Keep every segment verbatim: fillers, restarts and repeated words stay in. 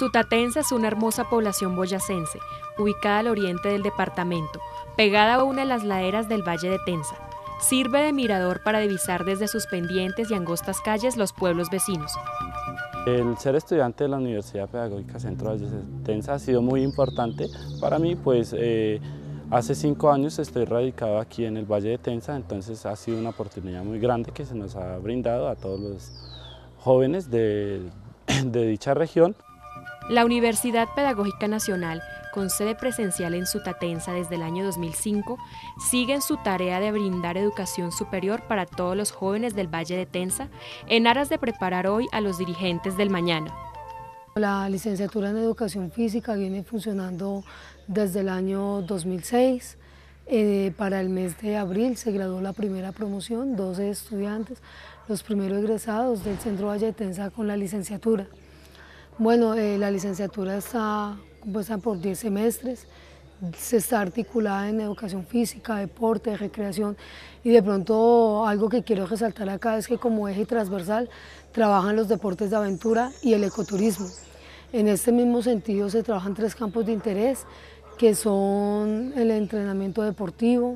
Sutatensa es una hermosa población boyacense, ubicada al oriente del departamento, pegada a una de las laderas del Valle de Tensa. Sirve de mirador para divisar desde sus pendientes y angostas calles los pueblos vecinos. El ser estudiante de la Universidad Pedagógica Centro Valle de Tensa ha sido muy importante para mí, pues eh, hace cinco años estoy radicado aquí en el Valle de Tensa, entonces ha sido una oportunidad muy grande que se nos ha brindado a todos los jóvenes de, de dicha región. La Universidad Pedagógica Nacional, con sede presencial en Sutatensa desde el año dos mil cinco, sigue en su tarea de brindar educación superior para todos los jóvenes del Valle de Tensa, en aras de preparar hoy a los dirigentes del mañana. La licenciatura en Educación Física viene funcionando desde el año dos mil seis. Eh, para el mes de abril se graduó la primera promoción, doce estudiantes, los primeros egresados del Centro Valle de Tensa con la licenciatura. Bueno, eh, la licenciatura está compuesta por diez semestres, se está articulada en educación física, deporte, recreación, y de pronto algo que quiero resaltar acá es que como eje transversal trabajan los deportes de aventura y el ecoturismo. En este mismo sentido se trabajan tres campos de interés, que son el entrenamiento deportivo,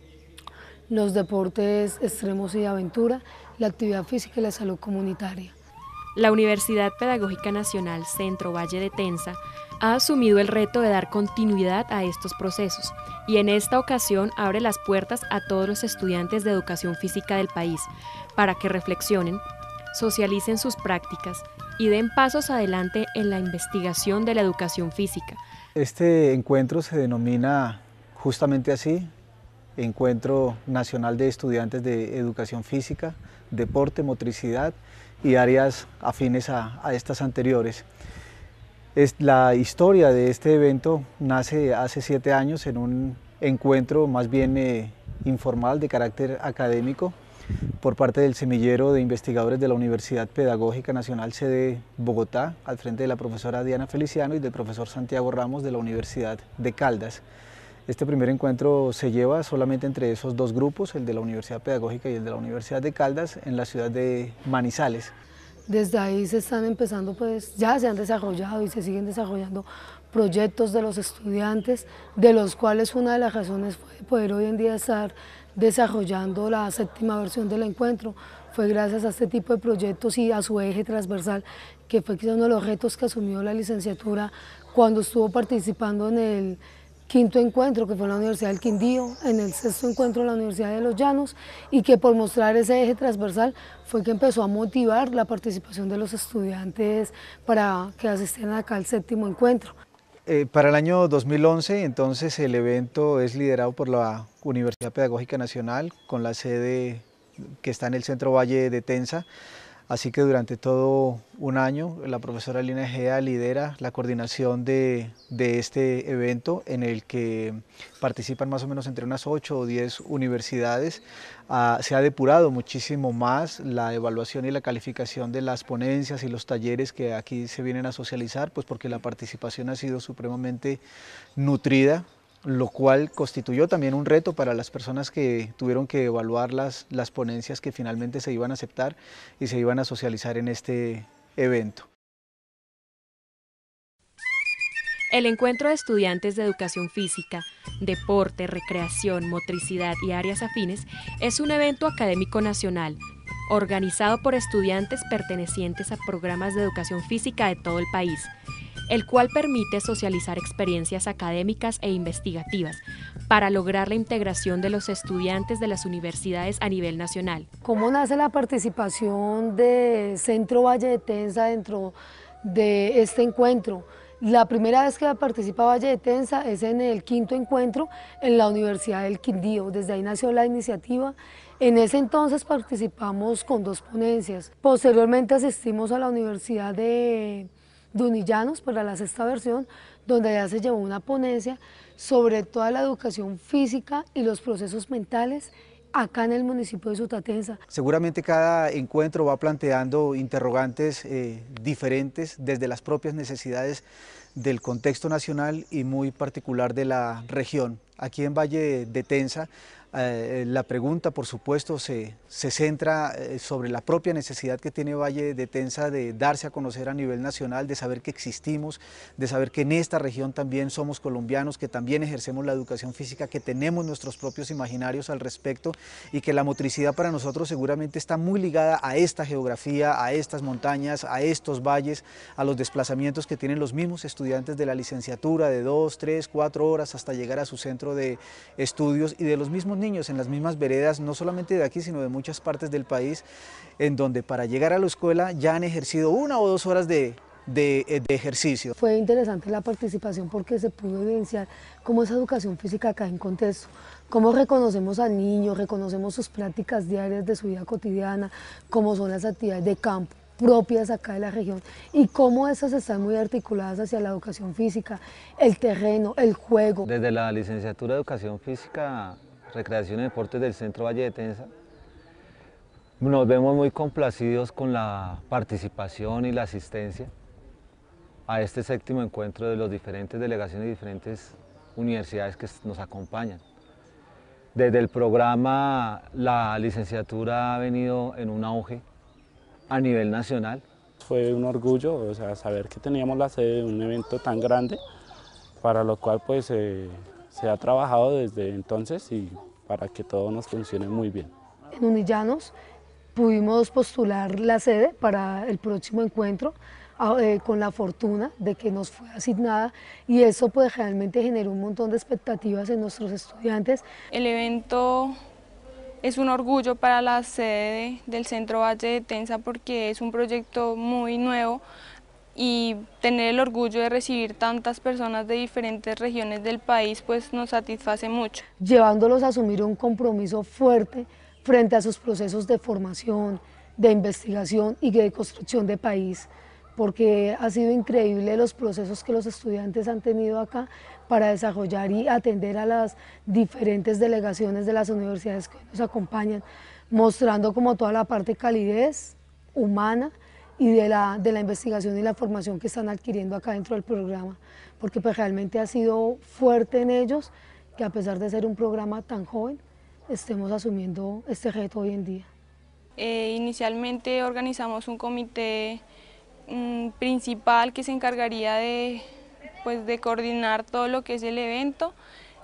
los deportes extremos y de aventura, la actividad física y la salud comunitaria. La Universidad Pedagógica Nacional Centro Valle de Tensa ha asumido el reto de dar continuidad a estos procesos y en esta ocasión abre las puertas a todos los estudiantes de educación física del país para que reflexionen, socialicen sus prácticas y den pasos adelante en la investigación de la educación física. Este encuentro se denomina justamente así, Encuentro Nacional de Estudiantes de Educación Física, Deporte, Motricidad y áreas afines a, a estas anteriores. Es, la historia de este evento nace hace siete años en un encuentro más bien eh, informal de carácter académico por parte del semillero de investigadores de la Universidad Pedagógica Nacional sede Bogotá, al frente de la profesora Diana Feliciano y del profesor Santiago Ramos de la Universidad de Caldas. Este primer encuentro se lleva solamente entre esos dos grupos, el de la Universidad Pedagógica y el de la Universidad de Caldas, en la ciudad de Manizales. Desde ahí se están empezando, pues ya se han desarrollado y se siguen desarrollando proyectos de los estudiantes, de los cuales una de las razones fue poder hoy en día estar desarrollando la séptima versión del encuentro. Fue gracias a este tipo de proyectos y a su eje transversal, que fue quizá uno de los retos que asumió la licenciatura cuando estuvo participando en el quinto encuentro, que fue en la Universidad del Quindío, en el sexto encuentro en la Universidad de Los Llanos, y que por mostrar ese eje transversal fue que empezó a motivar la participación de los estudiantes para que asistieran acá al séptimo encuentro. Eh, para el año dos mil once, entonces, el evento es liderado por la Universidad Pedagógica Nacional, con la sede que está en el Centro Valle de Tensa. Así que durante todo un año la profesora Lina Egea lidera la coordinación de, de este evento en el que participan más o menos entre unas ocho o diez universidades. Ah, se ha depurado muchísimo más la evaluación y la calificación de las ponencias y los talleres que aquí se vienen a socializar, pues porque la participación ha sido supremamente nutrida, lo cual constituyó también un reto para las personas que tuvieron que evaluar las, las ponencias que finalmente se iban a aceptar y se iban a socializar en este evento. El encuentro de estudiantes de educación física, deporte, recreación, motricidad y áreas afines es un evento académico nacional, organizado por estudiantes pertenecientes a programas de educación física de todo el país, el cual permite socializar experiencias académicas e investigativas para lograr la integración de los estudiantes de las universidades a nivel nacional. ¿Cómo nace la participación de Centro Valle de Tensa dentro de este encuentro? La primera vez que participa Valle de Tensa es en el quinto encuentro en la Universidad del Quindío. Desde ahí nació la iniciativa. En ese entonces participamos con dos ponencias. Posteriormente asistimos a la Universidad de de Unillanos para la sexta versión, donde ya se llevó una ponencia sobre toda la educación física y los procesos mentales acá en el municipio de Sutatensa. Seguramente cada encuentro va planteando interrogantes eh, diferentes desde las propias necesidades del contexto nacional y muy particular de la región. Aquí en Valle de Tensa Eh, la pregunta, por supuesto, se, se centra eh, sobre la propia necesidad que tiene Valle de Tensa de darse a conocer a nivel nacional, de saber que existimos, de saber que en esta región también somos colombianos, que también ejercemos la educación física, que tenemos nuestros propios imaginarios al respecto y que la motricidad para nosotros seguramente está muy ligada a esta geografía, a estas montañas, a estos valles, a los desplazamientos que tienen los mismos estudiantes de la licenciatura de dos, tres, cuatro horas hasta llegar a su centro de estudios y de los mismos niños en las mismas veredas, no solamente de aquí, sino de muchas partes del país, en donde para llegar a la escuela ya han ejercido una o dos horas de, de, de ejercicio. Fue interesante la participación porque se pudo evidenciar cómo esa educación física cae en contexto, cómo reconocemos al niño, reconocemos sus prácticas diarias de su vida cotidiana, cómo son las actividades de campo propias acá de la región y cómo esas están muy articuladas hacia la educación física, el terreno, el juego. Desde la licenciatura de Educación Física, Recreación y Deportes del Centro Valle de Tensa, nos vemos muy complacidos con la participación y la asistencia a este séptimo encuentro de las diferentes delegaciones y diferentes universidades que nos acompañan. Desde el programa, la licenciatura ha venido en un auge a nivel nacional. Fue un orgullo, o sea, saber que teníamos la sede de un evento tan grande, para lo cual pues eh, se ha trabajado desde entonces y para que todo nos funcione muy bien. En Unillanos pudimos postular la sede para el próximo encuentro eh, con la fortuna de que nos fue asignada y eso pues realmente generó un montón de expectativas en nuestros estudiantes. El evento es un orgullo para la sede del Centro Valle de Tensa porque es un proyecto muy nuevo y tener el orgullo de recibir tantas personas de diferentes regiones del país pues nos satisface mucho. Llevándolos a asumir un compromiso fuerte frente a sus procesos de formación, de investigación y de construcción de país, porque ha sido increíble los procesos que los estudiantes han tenido acá para desarrollar y atender a las diferentes delegaciones de las universidades que nos acompañan, mostrando como toda la parte calidez humana y de la, de la investigación y la formación que están adquiriendo acá dentro del programa, porque pues realmente ha sido fuerte en ellos que a pesar de ser un programa tan joven, estemos asumiendo este reto hoy en día. Eh, inicialmente organizamos un comité mm, principal que se encargaría de, pues, de coordinar todo lo que es el evento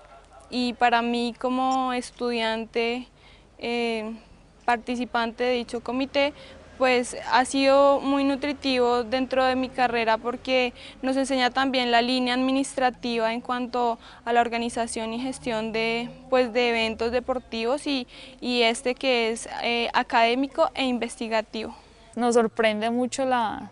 y para mí como estudiante eh, participante de dicho comité, pues ha sido muy nutritivo dentro de mi carrera porque nos enseña también la línea administrativa en cuanto a la organización y gestión de, pues, de eventos deportivos y, y este que es eh, académico e investigativo. Nos sorprende mucho la,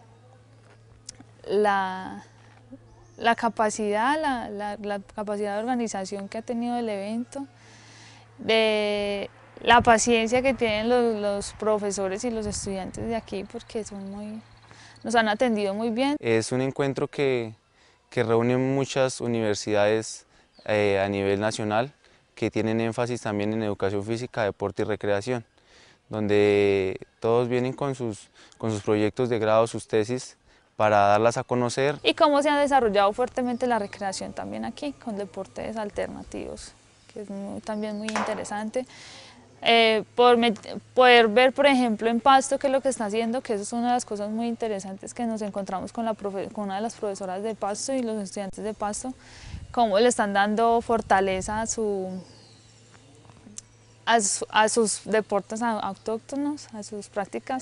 la, la capacidad, la, la, la capacidad de organización que ha tenido el evento, de la paciencia que tienen los, los profesores y los estudiantes de aquí porque son muy, nos han atendido muy bien. Es un encuentro que, que reúne muchas universidades eh, a nivel nacional que tienen énfasis también en educación física, deporte y recreación, donde todos vienen con sus, con sus proyectos de grado, sus tesis, para darlas a conocer. Y cómo se ha desarrollado fuertemente la recreación también aquí, con deportes alternativos, que es muy, también muy interesante. Eh, por poder ver, por ejemplo, en Pasto qué es lo que está haciendo, que eso es una de las cosas muy interesantes que nos encontramos con, la profe, con una de las profesoras de Pasto y los estudiantes de Pasto, cómo le están dando fortaleza a, su, a, su, a sus deportes autóctonos, a sus prácticas.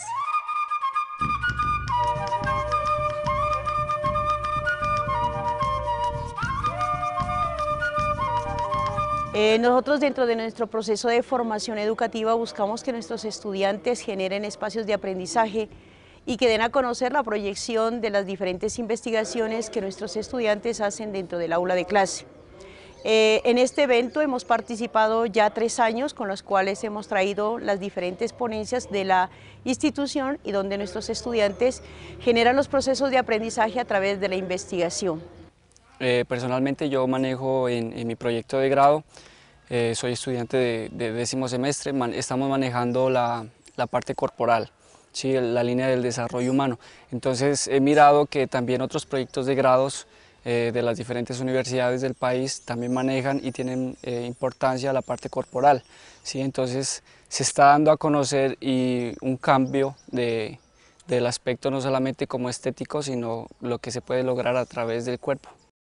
Eh, nosotros dentro de nuestro proceso de formación educativa buscamos que nuestros estudiantes generen espacios de aprendizaje y que den a conocer la proyección de las diferentes investigaciones que nuestros estudiantes hacen dentro del aula de clase. Eh, en este evento hemos participado ya tres años con los cuales hemos traído las diferentes ponencias de la institución y donde nuestros estudiantes generan los procesos de aprendizaje a través de la investigación. Eh, personalmente yo manejo en, en mi proyecto de grado, eh, soy estudiante de, de décimo semestre, man, estamos manejando la, la parte corporal, ¿sí? La línea del desarrollo humano. Entonces he mirado que también otros proyectos de grados eh, de las diferentes universidades del país también manejan y tienen eh, importancia la parte corporal, ¿sí? Entonces se está dando a conocer y un cambio de, del aspecto no solamente como estético, sino lo que se puede lograr a través del cuerpo.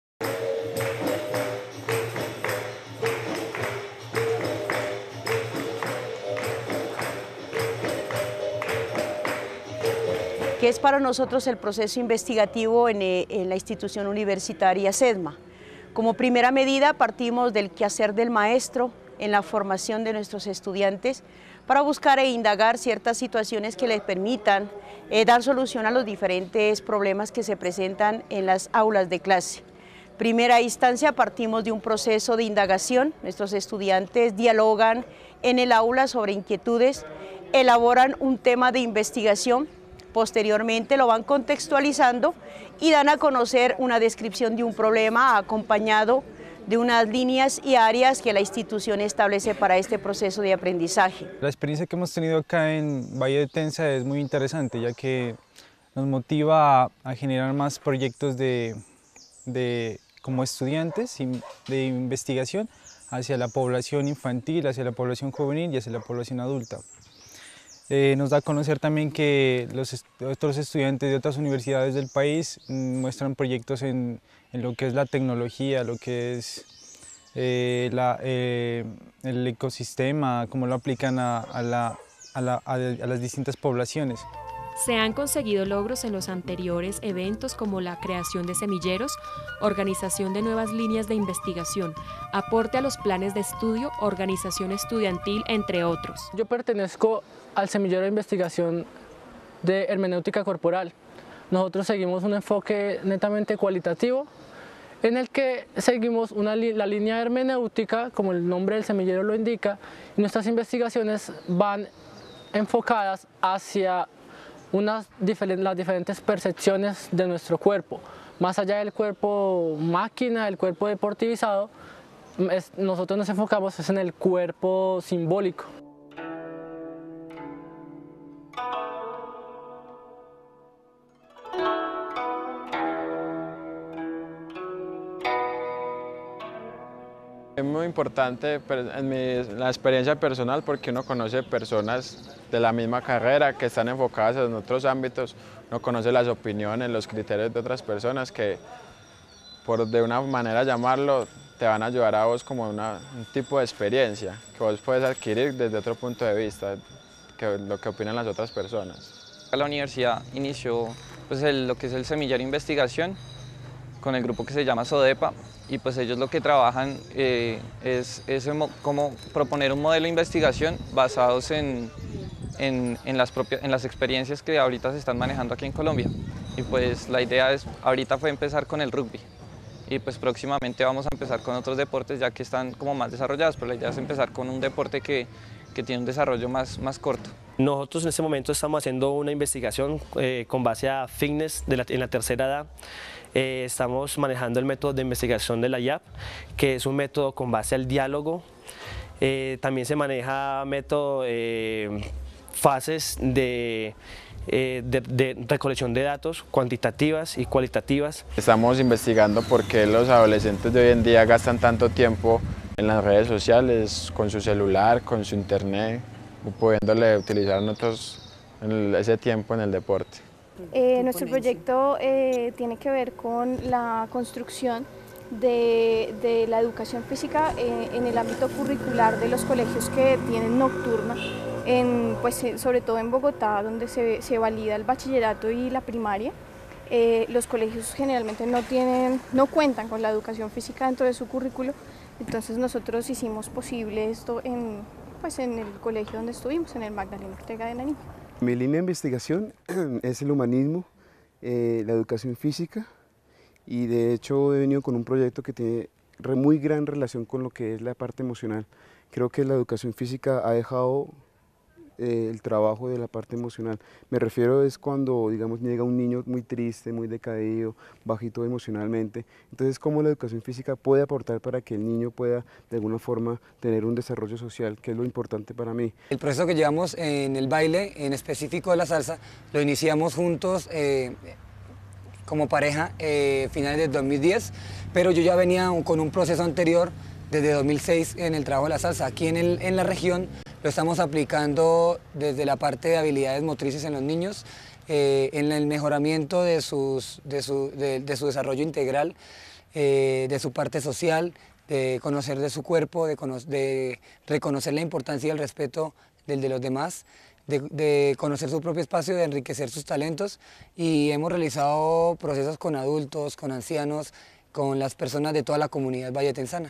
¿Qué es para nosotros el proceso investigativo en, en la institución universitaria SEDMA? Como primera medida partimos del quehacer del maestro en la formación de nuestros estudiantes para buscar e indagar ciertas situaciones que les permitan eh, dar solución a los diferentes problemas que se presentan en las aulas de clase. Primera instancia partimos de un proceso de indagación, nuestros estudiantes dialogan en el aula sobre inquietudes, elaboran un tema de investigación. Posteriormente lo van contextualizando y dan a conocer una descripción de un problema acompañado de unas líneas y áreas que la institución establece para este proceso de aprendizaje. La experiencia que hemos tenido acá en Valle de Tensa es muy interesante, ya que nos motiva a, a generar más proyectos de, de, como estudiantes de investigación hacia la población infantil, hacia la población juvenil y hacia la población adulta. Eh, nos da a conocer también que los est otros estudiantes de otras universidades del país muestran proyectos en, en lo que es la tecnología, lo que es eh, la, eh, el ecosistema, cómo lo aplican a, a, la, a, la, a, a las distintas poblaciones. Se han conseguido logros en los anteriores eventos como la creación de semilleros, organización de nuevas líneas de investigación, aporte a los planes de estudio, organización estudiantil, entre otros. Yo pertenezco al semillero de investigación de hermenéutica corporal. Nosotros seguimos un enfoque netamente cualitativo en el que seguimos una, la línea hermenéutica, como el nombre del semillero lo indica, y nuestras investigaciones van enfocadas hacia unas diferentes, las diferentes percepciones de nuestro cuerpo. Más allá del cuerpo máquina, del cuerpo deportivizado, es, nosotros nos enfocamos es en el cuerpo simbólico. Es muy importante en mi, la experiencia personal porque uno conoce personas de la misma carrera que están enfocadas en otros ámbitos, uno conoce las opiniones, los criterios de otras personas que, por de una manera llamarlo, te van a ayudar a vos como una, un tipo de experiencia que vos puedes adquirir desde otro punto de vista, que lo que opinan las otras personas. La universidad inició pues, el, lo que es el semillero de investigación con el grupo que se llama SODEPA, y pues ellos lo que trabajan eh, es, es como proponer un modelo de investigación basados en, en, en, las propias, en las experiencias que ahorita se están manejando aquí en Colombia. Y pues la idea es, ahorita fue empezar con el rugby, y pues próximamente vamos a empezar con otros deportes ya que están como más desarrollados, pero la idea es empezar con un deporte que, que tiene un desarrollo más, más corto. Nosotros en este momento estamos haciendo una investigación eh, con base a fitness de la, en la tercera edad. Eh, estamos manejando el método de investigación de la I A P, que es un método con base al diálogo. Eh, también se maneja método, eh, fases de, eh, de, de recolección de datos cuantitativas y cualitativas. Estamos investigando por qué los adolescentes de hoy en día gastan tanto tiempo en las redes sociales, con su celular, con su internet, pudiéndole utilizar nosotros ese tiempo en el deporte. Eh, nuestro proyecto eh, tiene que ver con la construcción de, de la educación física eh, en el ámbito curricular de los colegios que tienen nocturna, en, pues, sobre todo en Bogotá, donde se, se valida el bachillerato y la primaria. Eh, los colegios generalmente no, tienen, no cuentan con la educación física dentro de su currículo, entonces nosotros hicimos posible esto en, pues, en el colegio donde estuvimos, en el Magdalena Ortega de Nariño. Mi línea de investigación es el humanismo, eh, la educación física, y de hecho he venido con un proyecto que tiene muy gran relación con lo que es la parte emocional. Creo que la educación física ha dejado eh, el trabajo de la parte emocional. Me refiero es cuando, digamos, llega un niño muy triste, muy decaído, bajito emocionalmente. Entonces, ¿cómo la educación física puede aportar para que el niño pueda, de alguna forma, tener un desarrollo social, que es lo importante para mí? El proceso que llevamos en el baile, en específico de la salsa, lo iniciamos juntos, eh, como pareja eh, finales del dos mil diez, pero yo ya venía con un proceso anterior desde dos mil seis en el trabajo de la salsa. Aquí en, el, en la región lo estamos aplicando desde la parte de habilidades motrices en los niños, eh, en el mejoramiento de, sus, de, su, de, de su desarrollo integral, eh, de su parte social, de conocer de su cuerpo, de, cono de reconocer la importancia y el respeto del de los demás, de, de conocer su propio espacio, de enriquecer sus talentos, y hemos realizado procesos con adultos, con ancianos, con las personas de toda la comunidad valletensana.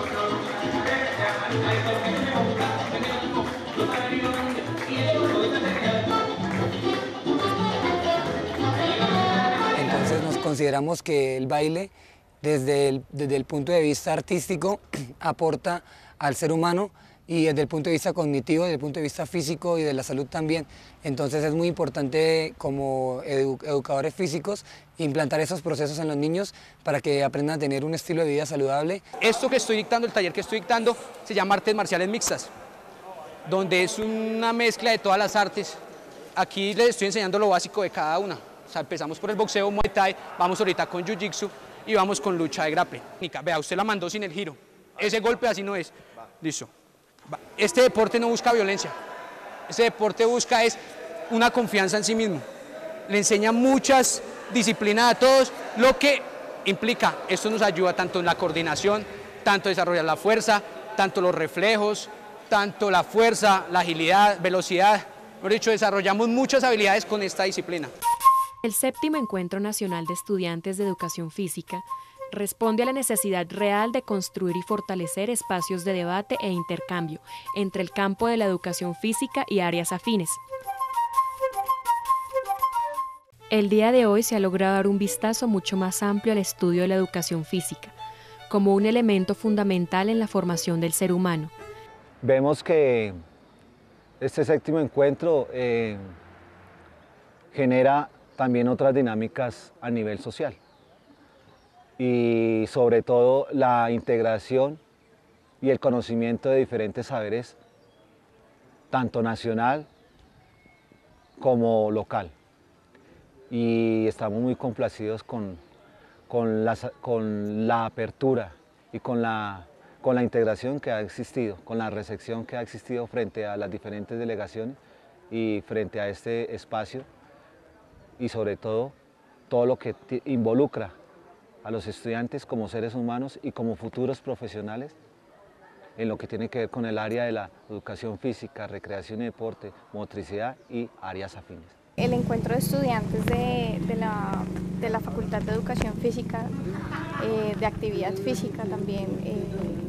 Entonces nos consideramos que el baile, desde el, desde el punto de vista artístico, aporta al ser humano, y desde el punto de vista cognitivo, desde el punto de vista físico y de la salud también. Entonces es muy importante como edu educadores físicos implantar esos procesos en los niños para que aprendan a tener un estilo de vida saludable. Esto que estoy dictando, el taller que estoy dictando, se llama Artes Marciales Mixtas, donde es una mezcla de todas las artes. Aquí les estoy enseñando lo básico de cada una. O sea, empezamos por el boxeo, Muay Thai, vamos ahorita con Jiu-Jitsu y vamos con lucha de grappling. Vea, usted la mandó sin el giro. Ese golpe así no es. Listo. Este deporte no busca violencia. Este deporte busca es una confianza en sí mismo. Le enseña muchas disciplinas a todos, lo que implica, esto nos ayuda tanto en la coordinación, tanto desarrollar la fuerza, tanto los reflejos, tanto la fuerza, la agilidad, velocidad. Por dicho, desarrollamos muchas habilidades con esta disciplina. El séptimo Encuentro Nacional de Estudiantes de Educación Física responde a la necesidad real de construir y fortalecer espacios de debate e intercambio entre el campo de la educación física y áreas afines. El día de hoy se ha logrado dar un vistazo mucho más amplio al estudio de la educación física, como un elemento fundamental en la formación del ser humano. Vemos que este séptimo encuentro eh, genera también otras dinámicas a nivel social y sobre todo la integración y el conocimiento de diferentes saberes, tanto nacional como local. Y estamos muy complacidos con, con, la, con la apertura y con la, con la integración que ha existido, con la recepción que ha existido frente a las diferentes delegaciones y frente a este espacio, y sobre todo todo lo que involucra a los estudiantes como seres humanos y como futuros profesionales en lo que tiene que ver con el área de la educación física, recreación y deporte, motricidad y áreas afines. El encuentro de estudiantes de, de, la, de la Facultad de Educación Física, eh, de Actividad Física también, eh,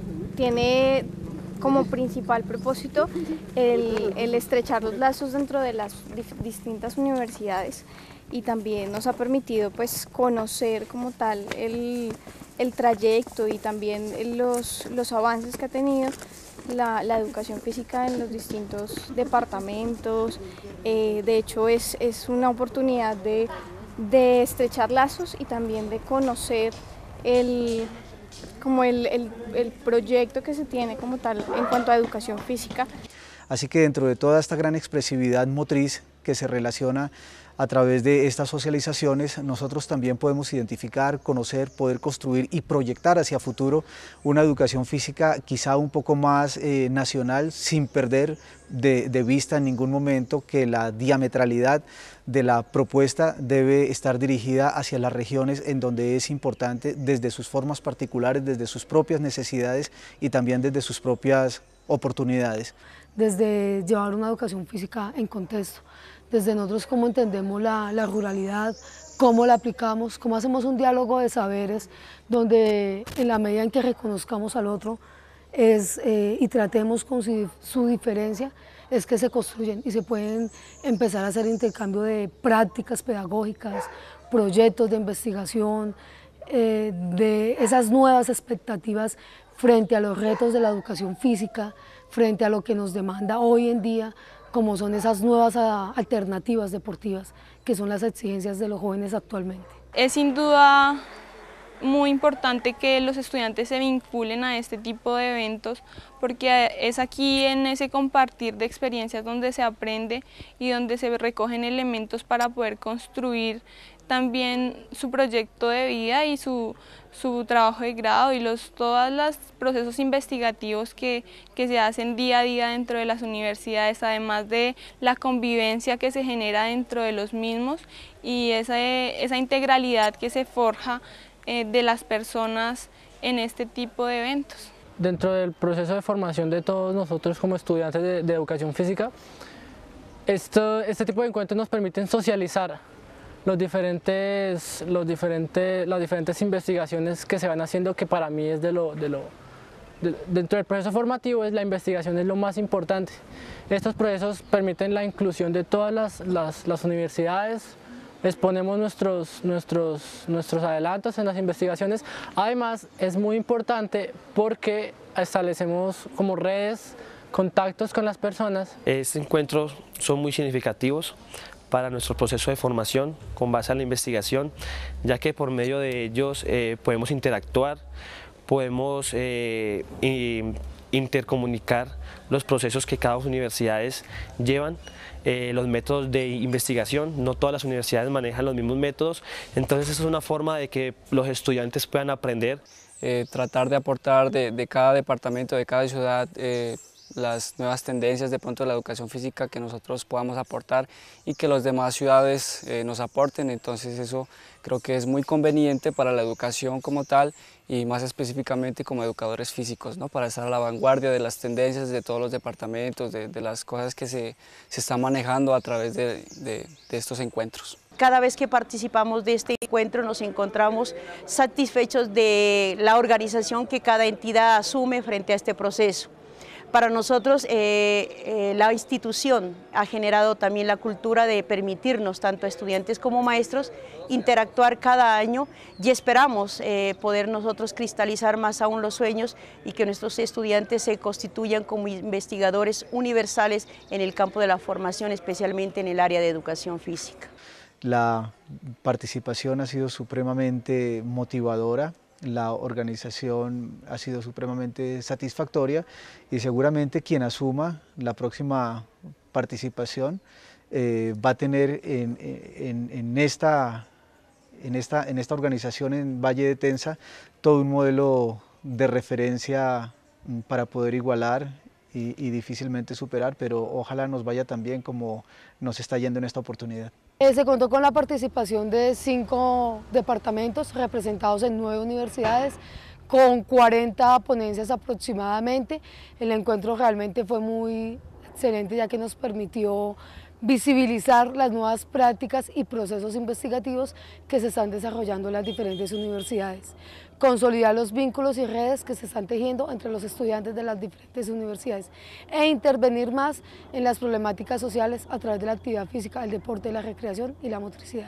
tiene como principal propósito el, el estrechar los lazos dentro de las distintas universidades, y también nos ha permitido pues conocer como tal el, el trayecto y también los, los avances que ha tenido la, la educación física en los distintos departamentos. Eh, de hecho es, es una oportunidad de, de estrechar lazos y también de conocer el, como el, el, el proyecto que se tiene como tal en cuanto a educación física. Así que dentro de toda esta gran expresividad motriz que se relaciona a través de estas socializaciones, nosotros también podemos identificar, conocer, poder construir y proyectar hacia futuro una educación física quizá un poco más eh, nacional, sin perder de, de vista en ningún momento que la diametralidad de la propuesta debe estar dirigida hacia las regiones en donde es importante, desde sus formas particulares, desde sus propias necesidades y también desde sus propias oportunidades. Desde llevar una educación física en contexto, desde nosotros cómo entendemos la, la ruralidad, cómo la aplicamos, cómo hacemos un diálogo de saberes, donde en la medida en que reconozcamos al otro es, eh, y tratemos con su, su diferencia, es que se construyen y se pueden empezar a hacer intercambio de prácticas pedagógicas, proyectos de investigación, eh, de esas nuevas expectativas frente a los retos de la educación física, frente a lo que nos demanda hoy en día, como son esas nuevas alternativas deportivas, que son las exigencias de los jóvenes actualmente. Es sin duda muy importante que los estudiantes se vinculen a este tipo de eventos, porque es aquí en ese compartir de experiencias donde se aprende y donde se recogen elementos para poder construir también su proyecto de vida y su, su trabajo de grado y los, todos los procesos investigativos que, que se hacen día a día dentro de las universidades, además de la convivencia que se genera dentro de los mismos y esa, esa integralidad que se forja eh, de las personas en este tipo de eventos. Dentro del proceso de formación de todos nosotros como estudiantes de, de educación física, esto, este tipo de encuentros nos permiten socializar los diferentes, los diferentes, las diferentes investigaciones que se van haciendo, que para mí es de lo, de lo de, dentro del proceso formativo es la investigación es lo más importante. Estos procesos permiten la inclusión de todas las, las, las universidades, exponemos nuestros, nuestros, nuestros adelantos en las investigaciones. Además es muy importante porque establecemos como redes, contactos con las personas. Estos encuentros son muy significativos para nuestro proceso de formación con base a la investigación, ya que por medio de ellos eh, podemos interactuar, podemos eh, intercomunicar los procesos que cada universidad llevan, eh, los métodos de investigación. No todas las universidades manejan los mismos métodos, entonces es una forma de que los estudiantes puedan aprender. Eh, tratar de aportar de, de cada departamento, de cada ciudad, eh, las nuevas tendencias de pronto de la educación física que nosotros podamos aportar y que las demás ciudades eh, nos aporten. Entonces eso creo que es muy conveniente para la educación como tal y más específicamente como educadores físicos, ¿no? Para estar a la vanguardia de las tendencias de todos los departamentos, de, de las cosas que se, se están manejando a través de, de, de estos encuentros. Cada vez que participamos de este encuentro nos encontramos satisfechos de la organización que cada entidad asume frente a este proceso. Para nosotros eh, eh, la institución ha generado también la cultura de permitirnos, tanto a estudiantes como maestros, interactuar cada año y esperamos eh, poder nosotros cristalizar más aún los sueños y que nuestros estudiantes se constituyan como investigadores universales en el campo de la formación, especialmente en el área de educación física. La participación ha sido supremamente motivadora. La organización ha sido supremamente satisfactoria y seguramente quien asuma la próxima participación eh, va a tener en, en, en, esta, en, esta, en esta organización en Valle de Tensa todo un modelo de referencia para poder igualar y, y difícilmente superar, pero ojalá nos vaya tan bien como nos está yendo en esta oportunidad. Se contó con la participación de cinco departamentos representados en nueve universidades, con cuarenta ponencias aproximadamente. El encuentro realmente fue muy excelente, ya que nos permitió visibilizar las nuevas prácticas y procesos investigativos que se están desarrollando en las diferentes universidades, consolidar los vínculos y redes que se están tejiendo entre los estudiantes de las diferentes universidades e intervenir más en las problemáticas sociales a través de la actividad física, el deporte, la recreación y la motricidad.